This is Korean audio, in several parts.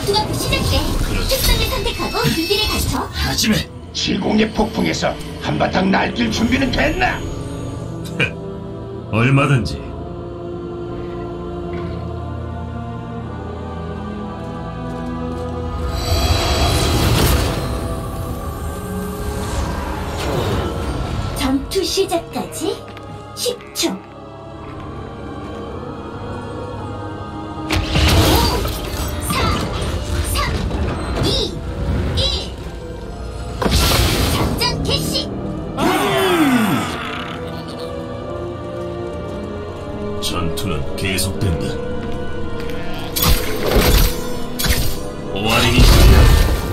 전투가 곧 시작돼. 특성을 선택하고 준비를 갖춰. 하지만 시공의 폭풍에서 한바탕 날뛸 준비는 됐나? 얼마든지. 전투 시작까지 10초. 5, 4, 3, 2, 1. 작전 개시. 전투는 계속된다. 오아린이 시작.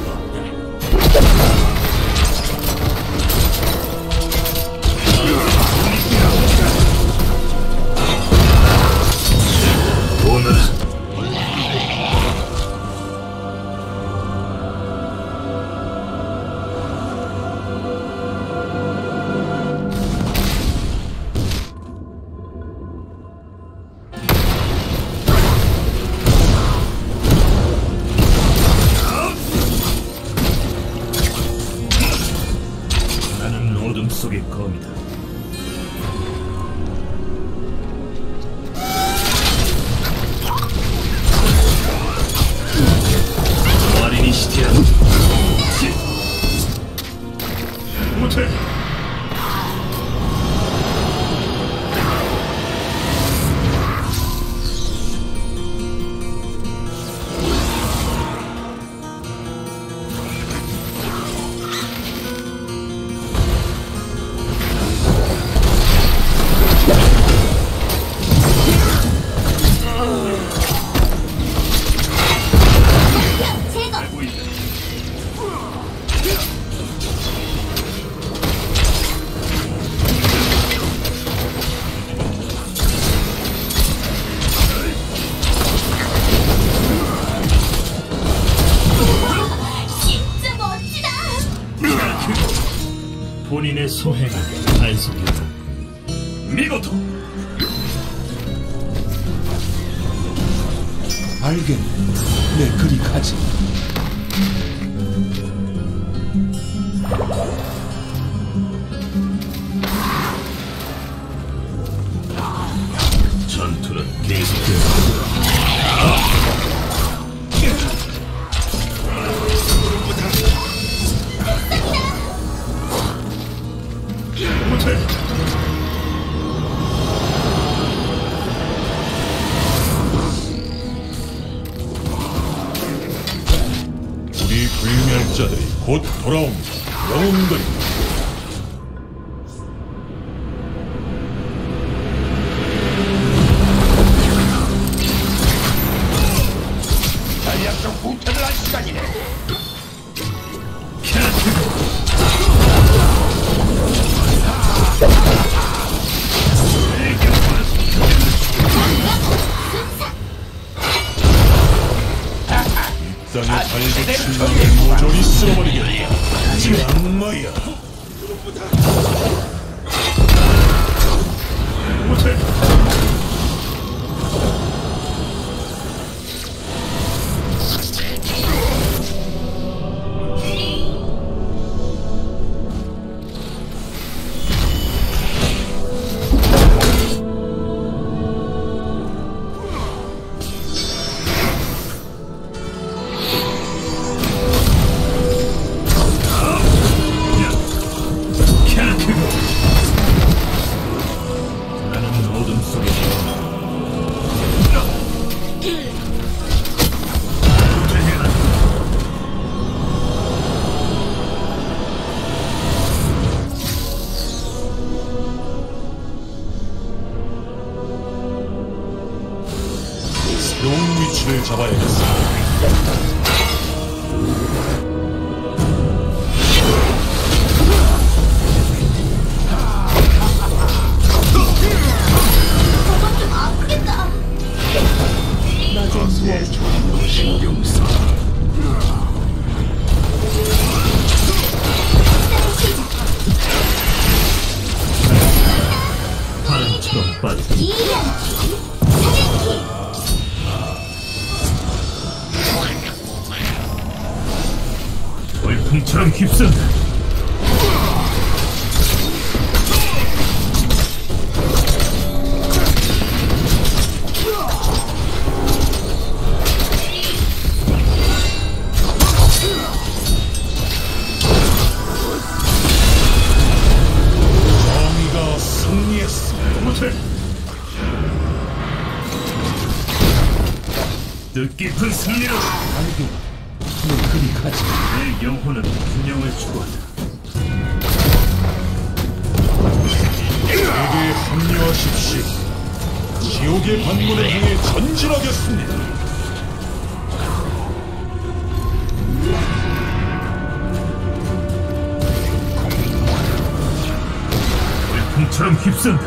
오너라. 나는 어둠 속의 검이다. 오아린이시티아. 못해. 제거. 진짜 멋지다. 본인의 소행을 단속해. 미고토. 알겠네. 내 그리 가지. 전투는 계속된다. 못해. 우리 불멸자들이 곧 돌아옵니다. 영웅들이. 전략적 후퇴를 할 시간이네. 땅에 발붙인 놈을 모조리 쓸어버리겠다. 악마야. 못해. 나는 어둠 속에 새로운 위치를 잡아야겠어. 저건 좀 아프겠다. 내 전부 신경 써. 시작. 바람처럼 빠져. 이연기. 사진기. 폭풍처럼 휩쓴다. 정의가 승리했어. 못해. 뜻깊은 승리로 그리 가지. 내 영혼은 균형을 추구한다. 내게 합류하십시오. 지옥의 관문을 향해 전진하겠습니다. 폭풍처럼 휩쓴다.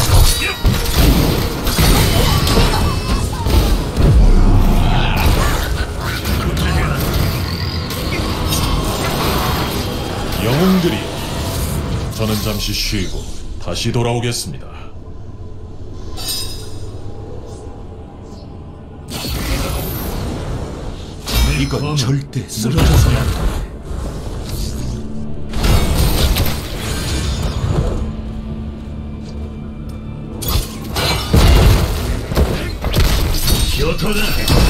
영웅들이여, 저는 잠시 쉬고 다시 돌아오겠습니다. 이건 절대 쓰러져서는 안 돼. 교토다.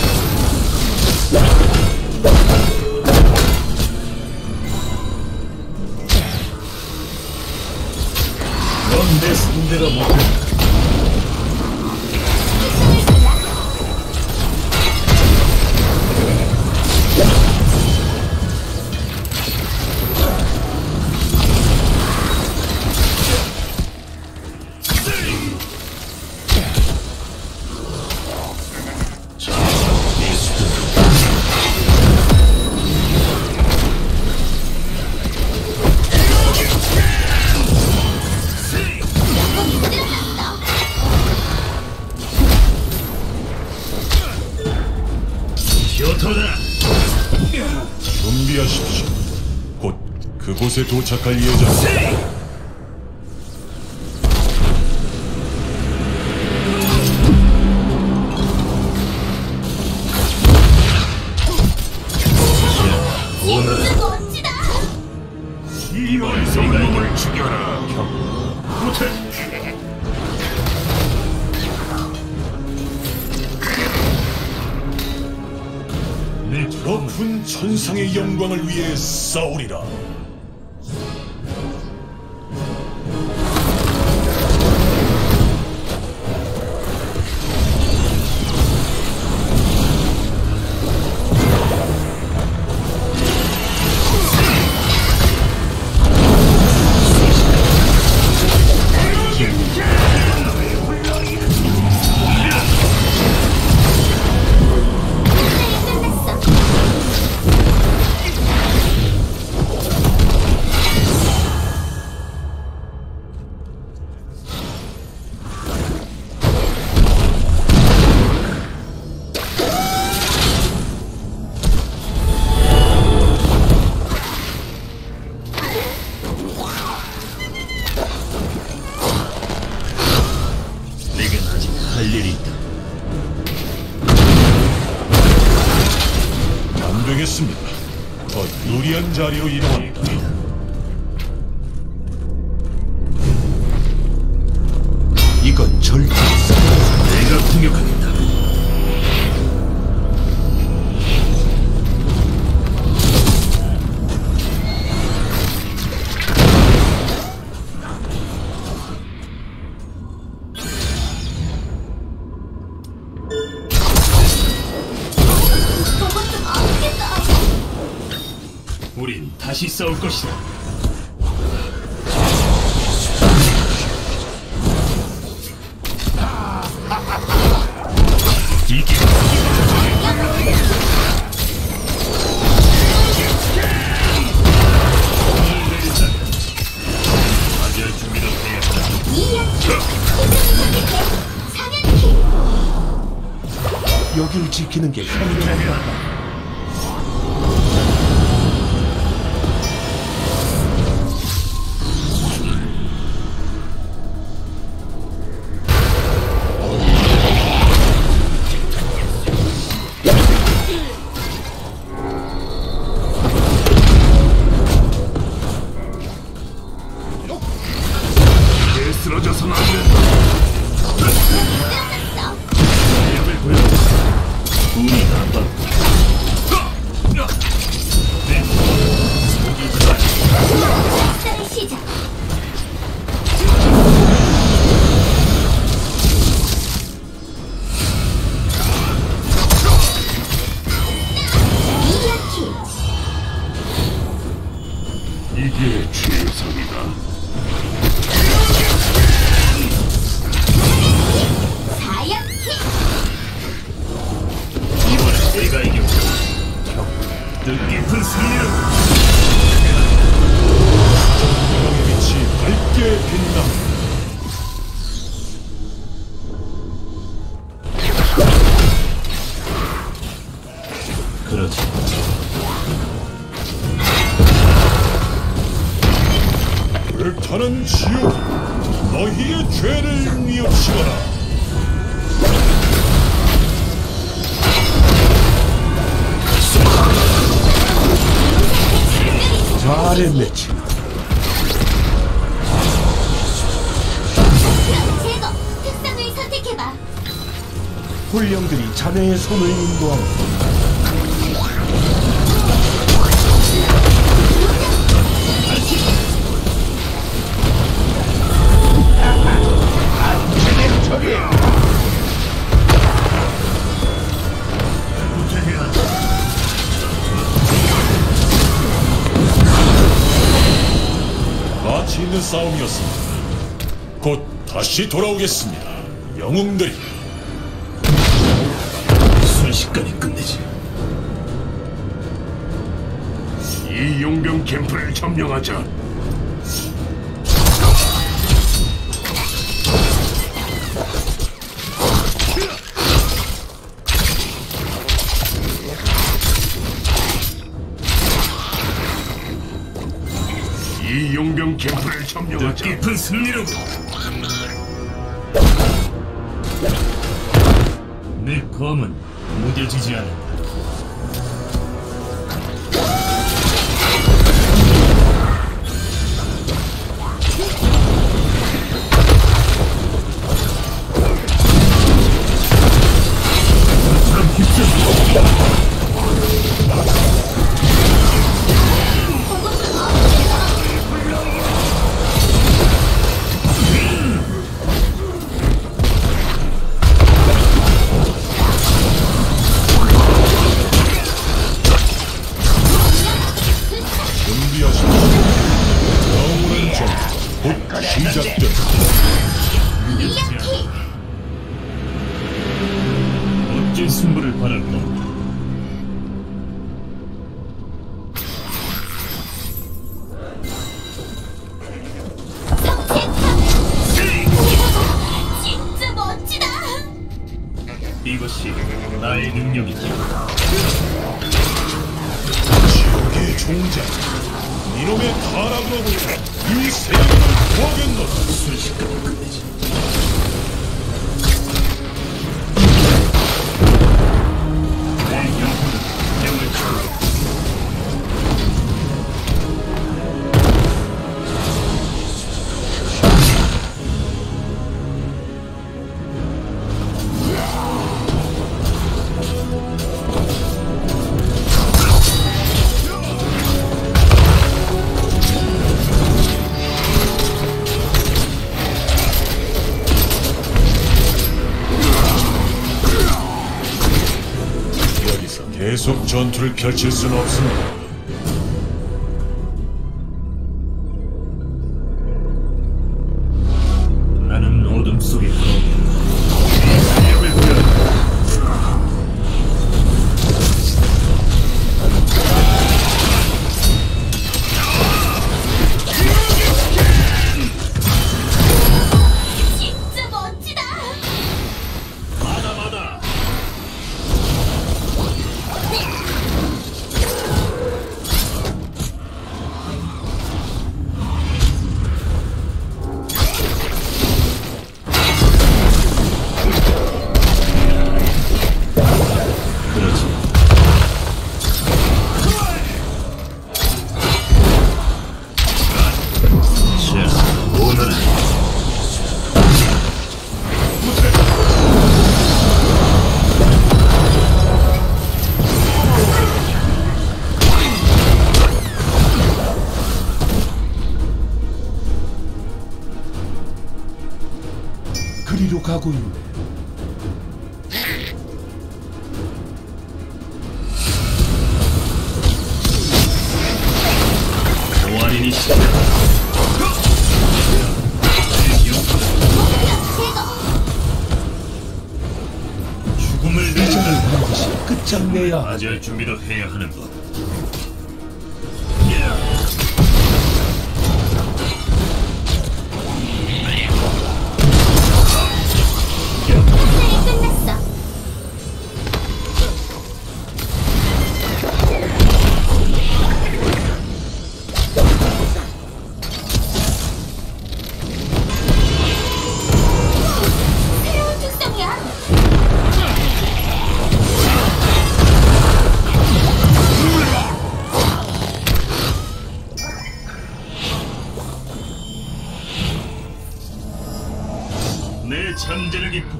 넌 내 상대가 못된다. 교토다. 준비하십시오. 곧 그곳에 도착할 예정입니다. 진짜 멋지다. 이걸 성놈을 죽여라. 못해. 내 높은 천상의 영광을 위해 싸우리라. 내겐 아직 할 일이 있다. 안 되겠습니다. 더 유리한 자리로 이동합니다. 이건 절대 내가 공격하겠다. 저것 좀 아프겠다. 우린 다시 싸울 것이다. 이게 맞이할 준비도 해야 한다. 이야. 사냥개. 여길 지키는 게 현명하다. 승리로 명의 빛이 밝게 빛나. 그러지. 불타는 지옥, 너희의 죄를 뉘우치거라. 잘했네, 친구. 제거 특성을 선택해봐. 훈령들이 자네의 손을 인도하고 제대로 처리. 가치 있는 싸움이었습니다. 곧 다시 돌아오겠습니다. 영웅들이. 순식간에 끝내지. 이 용병 캠프를 점령하자. 이 용병 캠프를 점령하자. 뜻깊은 승리로. 내 검은 무뎌지지 않는다. 준비하십시오. 영원한 전투 곧 시작됩니다. 이야키 멋진 승부를 바랄 겁니다. 진짜 멋지다. 이것이 나의 능력이지. 지옥의 종자, 이놈의 타락으로 이 세계를 구하겠노라. 순식간에 끝내지. 내 영혼은 영을 찾아. 여기서 계속 전투를 펼칠 수는 없습니다. 나는 어둠 속의 검이다. 사역을 보여. 진짜 멋지다. 마다마다. 그렇지. 자, 오늘은 그리로 가고 있네. 동아리니 시작. 죽음을 내자는 반드시 끝장내야 맞이할 준비도 해야 하는 법.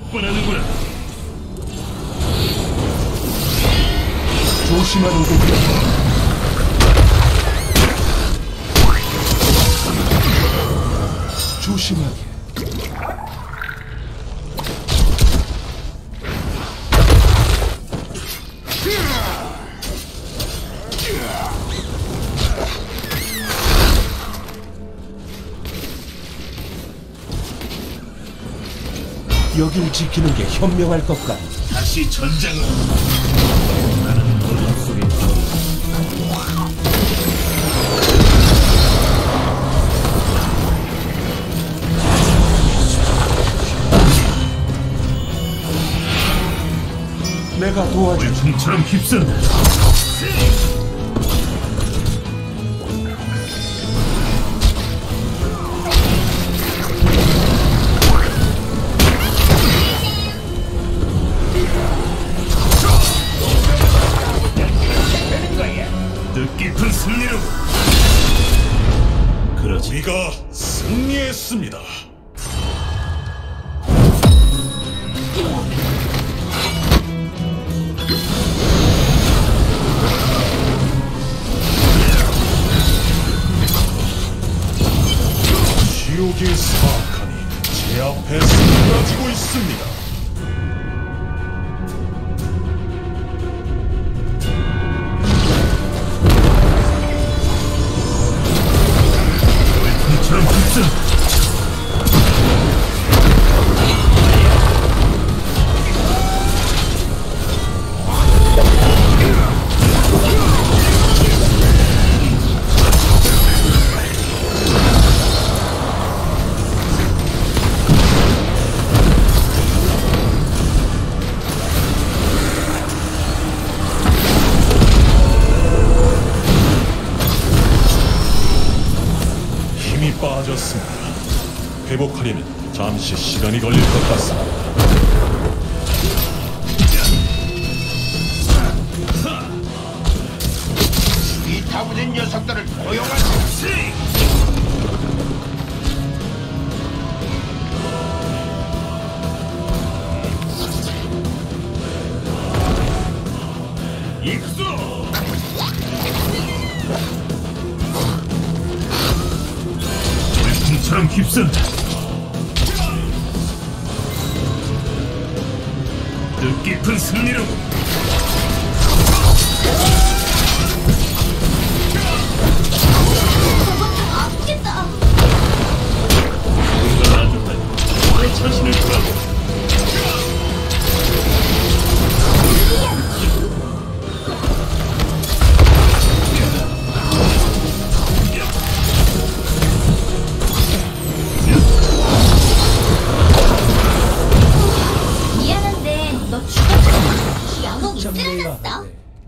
뻔하는구나. 조심하는 거군요. 조심하게. 여길 지키는 게 현명할 것 같아. 다시 전장으로. 나는 어둠 속에 내가 도와줄. 물통처럼 휩쓴다. 뜻깊은 승리로. 그렇지. 우리가 승리했습니다. 지옥의 사악함이 제 앞에 사라지고 있습니다. 물통처럼 휩쓴다. 힘이 빠졌습니다. 회복하려면 잠시 시간이 걸릴 것 같습니다. 이 타부된 녀석들을 고용하자. 익소. 물통처럼 휩쓴다. 뜻깊은 승리로. 아프겠다. 뭔가 아주하니 내 자신을 돌아보. 미안한데 너 죽었어. 영웅이 쓰러졌어.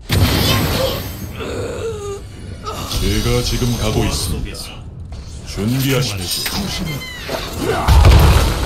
제가 지금 가고 있습니다. 준비하십시오.